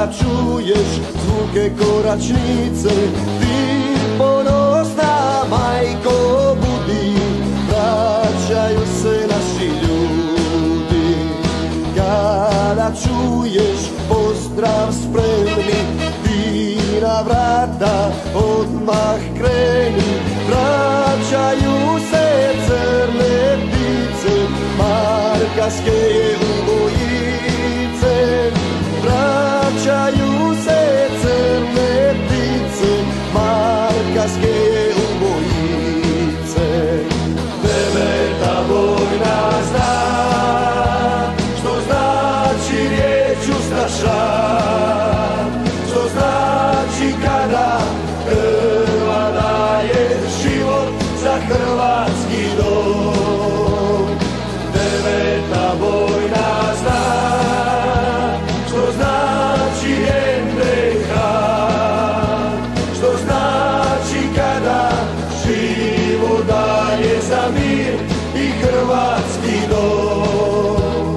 kada čuješ zvuke koračnice, ti ponosna majko budi, vraćaju se naši ljudi. Kada čuješ pozdrav spremni, ti na vrata odmah kreni, vraćaju se crne ptice, markaške je ubojice. Vraćaju se crne ptice, markaške je ubojice. Deveta vojna zna što znači riječ ustaša, što znači kada krva daje život za hrvatski dom. Deveta vojna zna što znači NDH, što znači kada život daje za mir i hrvatski dom.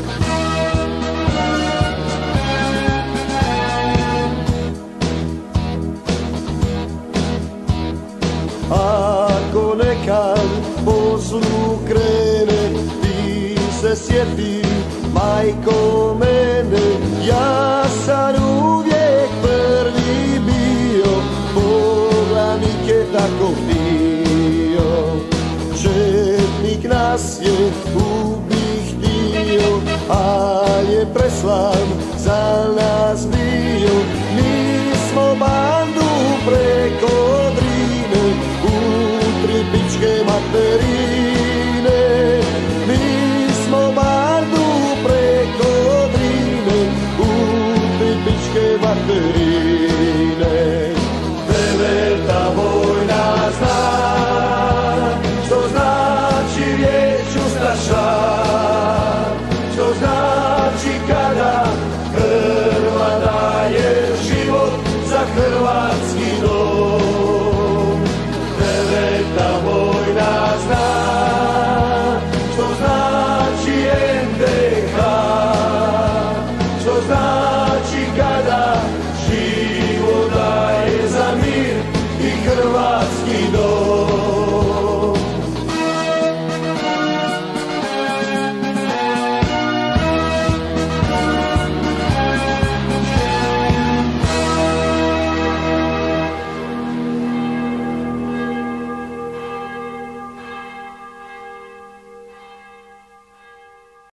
Ako nekad po zlu krene, ti se sjeti, majko mene, ja sam uvijek prvi bio, poglavnik je tako bio. Četnik nas je ubih htio, a je preslan za nas.